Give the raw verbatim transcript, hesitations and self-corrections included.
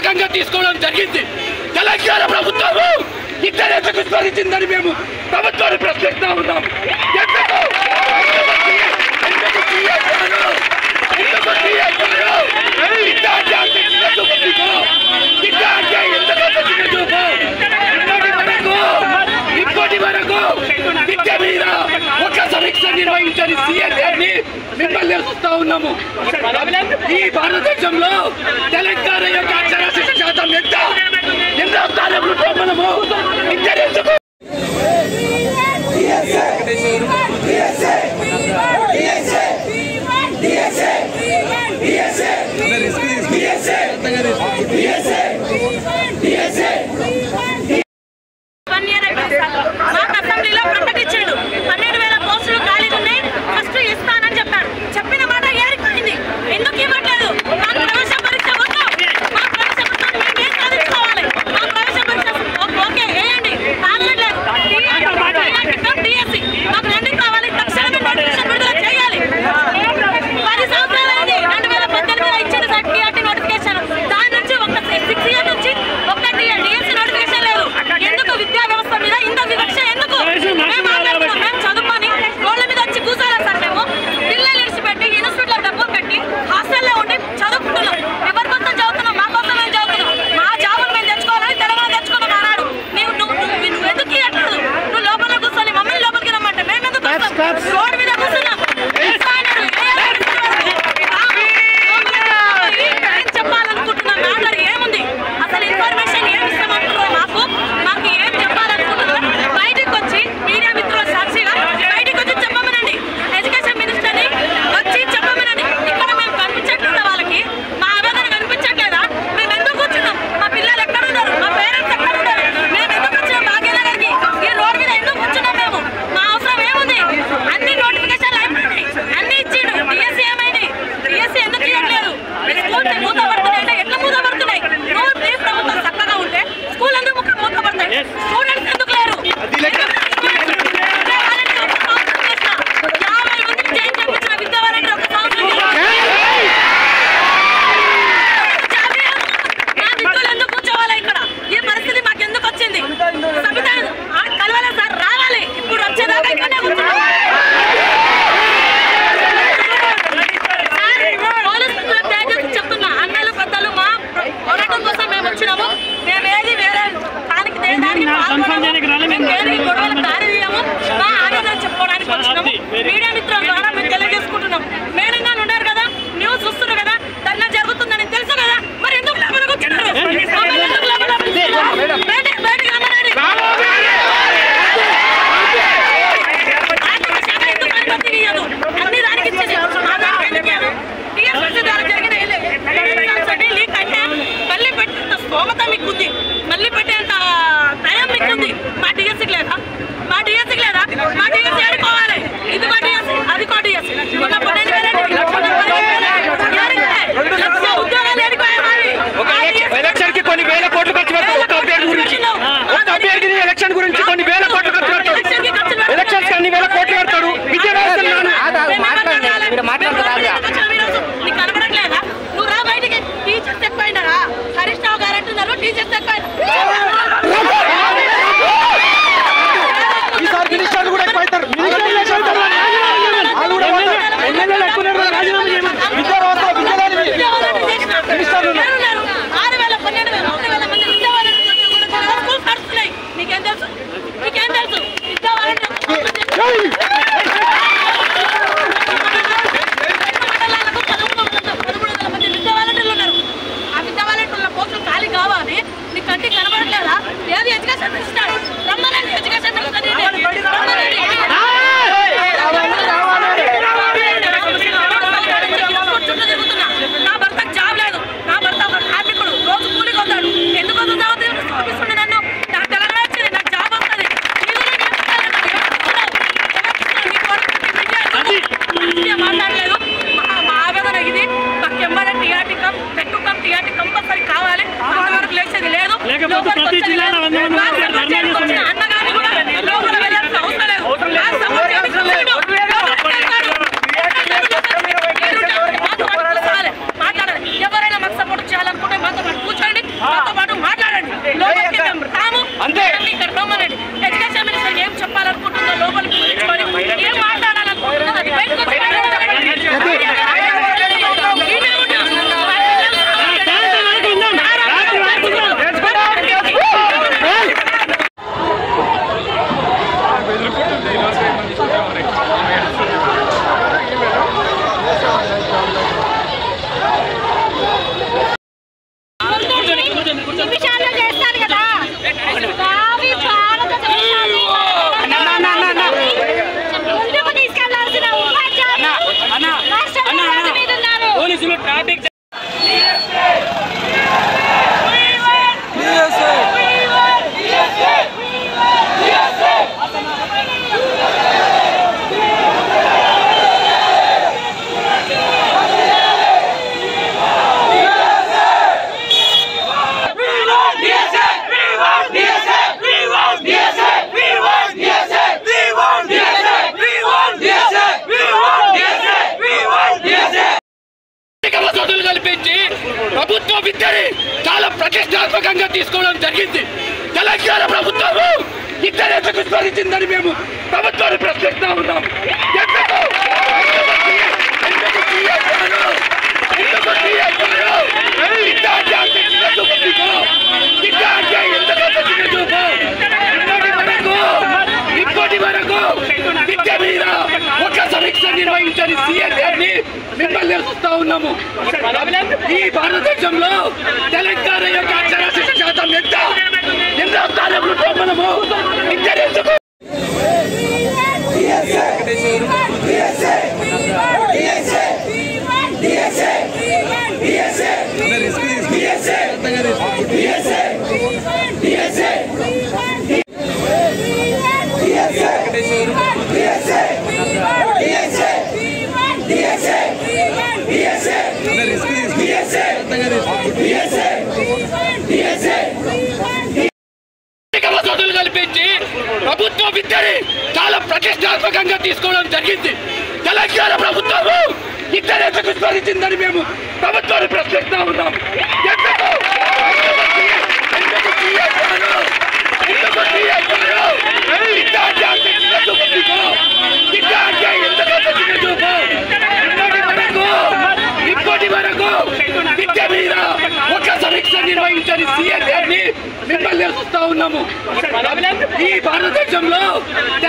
కీలకంగా తీసుకోవడం జరిగింది. తెలంగాణ ప్రభుత్వము ఇద్దరెందుకు స్మరించిందని మేము ప్రభుత్వాన్ని ప్రశ్నిస్తా ఉన్నాం. ఎందుకు ఇప్పటి వరకు విద్య మీద ఒక సమీక్ష నిర్వహించని సీఎం గారిని మిమ్మల్ని చూస్తా ఉన్నాము. ఈ భారతదేశంలో తెలంగాణ యొక్క అక్షరాస్యత శాతం ఎంత ఎన్నో స్థానంలో మనము ఇద్దరెందుకు మాకు అసెంబ్లీలో ప్రకటించాడు పన్నెండు వేల పోస్టులు ఖాళీ ఉన్నాయి, ఫస్ట్ ఇస్తానని చెప్పాడు. చెప్పిన మాట ఏరిపోయింది. ఎందుకు ఇవ్వట్లేదు? మాకు ప్రవేశ పరీక్ష వద్దు, మా ప్రవేశ పరీక్ష మేమే సాధించుకోవాలి. మా ప్రవేశ పరీక్ష ఓకే వేయండి, కానట్లేదు. డిఎస్సి మాకు రెండు కావాలి, తక్షణమే నోటిఫికేషన్ విడుదల చేయాలి. పది సంవత్సరాలైంది రెండు వేల పద్దెనిమిదిలో ఇచ్చిన టీఆర్టీ నోటిఫికేషన్, దాని నుంచి ఒక సిక్స్ ఇయర్ నుంచి ఒక డిఎస్సి నోటిఫికేషన్ లేదు. ఎందుకు విద్యా వ్యవస్థ మీద ఇంత వివక్ష? ఎందుకు? మేము మాట్లాడుతున్నాం, మేము చదువుకొని రోడ్ల మీద వచ్చి కూర్చోలేం సార్. మేము పిల్లలు ఇడిచిపెట్టి ఇన్స్టిట్యూట్లో డబ్బులు పెట్టి హాస్టల్లో ఉండి చదువుకుంటున్నాం. ఎవరి కోసం చదువుతున్నాం? మా కోసం మేము చదువుతున్నాం. మా జాబులు మేము తెచ్చుకోవాలని తెలంగాణ తెచ్చుకున్నాం అన్నాడు. నువ్వు నువ్వు నువ్వు ఎందుకు ఇవ్వట్లేదు? నువ్వు లోపల కూర్చొని మమ్మల్ని లోపలికి రమ్మంటే మేము ఎందుకు రోడ్డు మీద కూర్చున్నాం? ఏం చెప్పాలనుకుంటున్నాం? మ్యాటర్ ఏముంది? అసలు ఇన్ఫర్మేషన్ ఏమి ఇస్తామంటున్నాం? మాకు మాకు ఏం చెప్పాలనుకుంటున్నాం? బయటికి వచ్చి మీడియా మిత్రుల సాక్షిగా బయటికి వచ్చి చెప్పమనండి. ఎడ్యుకేషన్ మినిస్టర్ని వచ్చి చెప్పమనండి. ఇక్కడ మేము కనిపించట్లేదా? వాళ్ళకి మా ఆవేదన కనిపించట్లేదా? మేము ఎందుకు కూర్చున్నాం? మా పిల్లలు ఎక్కడ ఉన్నారు? మా పేరెంట్స్ ఎక్కడ ఉన్నారు? మేము ఎందుకు వచ్చినాం భాగ్యనగర్కి? ఈ రోడ్ మీద ఎందుకు కూర్చున్నాం? మేము మా అవసరం ఏముంది? అన్ని నోటిఫికేషన్లు అయిపోయినాయి, అన్ని ఇచ్చిండు. డిఎస్సీ ఏమైంది? డిఎస్సీ ఎందుకు ఇవ్వట్లేదు? స్కూల్ మూతపడుతున్నాయి అంటే ఎట్లా మూతపడుతున్నాయి? నువ్వు ప్లీజ్ ప్రభుత్వం చక్కగా ఉంటే స్కూల్ ఎందుకు మూతపడతాయి? స్టూడెంట్స్ ఎందుకు లేరు? యాభై మంది చేంజ్ చెప్పించిన విద్యావాలంటే ఒక సంవత్సరం మా దిక్కులు ఎందుకు కూర్చోవాలి? ఇక్కడ ఈ పరిస్థితి మాకు ఎందుకు వచ్చింది? సబిత కలవాలి సార్, రావాలి. ఇప్పుడు వచ్చేదాకా ఇక్కడనే కూర్చున్నాం. చెప్తున్నా అన్నలు పెద్దలు, మా పోరాటం కోసం మేము వచ్చినాము. మేము ఏది వేరే దానికి దేనికి గొడవలు దారి తీయము. మా ఆవేదన చెప్పుకోవడానికి వచ్చినాము. మీడియా మిత్రుల ద్వారా మేము తెలియజేసుకుంటున్నాం. మేడం గారు ఉన్నారు కదా, న్యూస్ చూస్తున్నారు కదా, ధర్నా జరుగుతుందని తెలుసు కదా, మరి ఎందుకు లోపల కూర్చున్నారు? ఎందుకు లోపల బయటికి బయటికి రమ్మనండి. ఆర్థిక శాఖ ఎందుకు అనుమతి ఇయ్యదు? అన్ని దానికి ఇచ్చేది మా దానికి ఎందుకు ఇయ్యదు? టీఎస్పీసీ ద్వారా జరిగిన లీక్ అంటే మళ్ళీ పెట్టేంత స్తోమత మీకుంది, మళ్ళీ పెట్టేంత టైం మీకుంది. మా డిఎస్సీకి లేదా? మా డిఎస్సీకి లేదా? మా డిఎస్సీ ఆడుకోవాలి. ఇది మా డిఎస్సీ, అది కో డిఎస్సీ. మొన్న పన్నెండు వేల లక్ష ఉద్యోగాలు ఏడిపోయాయి. ఎలక్షన్ కి కొన్ని వేల కోట్లు ఖర్చు పెడతారు. ఒక అభ్యర్థి గురించి ఒక అభ్యర్థి ఎలక్షన్ గురించి కొన్ని వేల కోట్లు ఖర్చు పెడతాడు. ఎలక్షన్స్ కి అన్ని వేల కోట్లు పెడతాడు. విద్యా వ్యవస్థ నీకు కనబడట్లేదా? నువ్వు రా బయటికి. టీచర్స్ ఎక్కువైనారా? హరీష్ రావు గారు అంటున్నారు టీచర్స్ ఎక్కువ. ఆరు వేల పన్నెండు వేల ఒక వేల మంది విద్యావాలంటీర్లు నడుస్తున్నాయి. నీకేం తెలుసు? నీకేం తెలుసు? విద్యావాలంటీర్లు కావాలి. నీ కంటికి కనబడట్లేదా? ఏది ఎడ్యుకేషన్ ఇస్తాడు? రమ్మనండి. ఎడ్యుకేషన్ తిరుగుతున్నా. నా భర్తకు జాబ్ లేదు. నా భర్త ఒక కార్మికుడు, రోజు కూలికి వస్తాడు. ఎందుకు చూపిస్తుండే నన్ను? నాకు తెలంగాణ వచ్చింది, నాకు జాబ్ వస్తుంది. మాట్లాడలేదు. మా ఆవేదన ఇది. మాకు ఎంబడే టీఆర్టీ కం పెట్టు కం టీఆర్టీ కంపల్సరీ కావాలి. అంతవరకు లేచేది లేదు. అన్నగారిని కూడా లోపల వెళ్ళాల్సిన అవసరం లేదు. మాట్లాడాలి. ఎవరైనా మాకు సపోర్ట్ చేయాలనుకుంటే మాతో కూర్చోండి. మాతో పాటు మాట్లాడండి. లోపలికి రాము అంతే ఇక్కడ రమ్మనండి. ఎడ్యుకేషన్ మినిస్టర్ ఏం చెప్పాలనుకుంటుందో లోపలికి పిలుచుకొని ఏం మాట్లాడాలనుకుంటుందో అది బయటకు వచ్చి కల్పించి ప్రభుత్వ విద్యని చాలా ప్రతిష్టాత్మకంగా తీసుకోవడం జరిగింది. తెలంగాణ ప్రభుత్వము ఇద్దరు విస్మరించిందని మేము ప్రభుత్వాన్ని ప్రశ్నిస్తా ఉన్నాం. ఎందుకు ఇప్పటి వరకు విద్య మీద ఒక సమీక్ష నిర్వహించని సీఎం గారిని మిమ్మల్ని చూస్తా ఉన్నాము. ఈ భారతదేశంలో తెలంగాణ యొక్క అక్షరాస్యత శాతం ఎంత ఎన్నో స్థానంలో మనము విద్య కల్పించి ప్రభుత్వ విద్యని చాలా ప్రతిష్టాత్మకంగా తీసుకోవడం జరిగింది. తెలంగాణ ప్రభుత్వము ఇద్దరు విస్మరించిందని మేము ప్రభుత్వాన్ని ప్రశ్నిస్తా ఉన్నాం. ఎందుకు ఇప్పటి వరకు విద్య మీద ఒక సమీక్ష నిర్వహించని సీఎం గారిని మిమ్మల్ని చూస్తా ఉన్నాము. ఈ భారతదేశంలో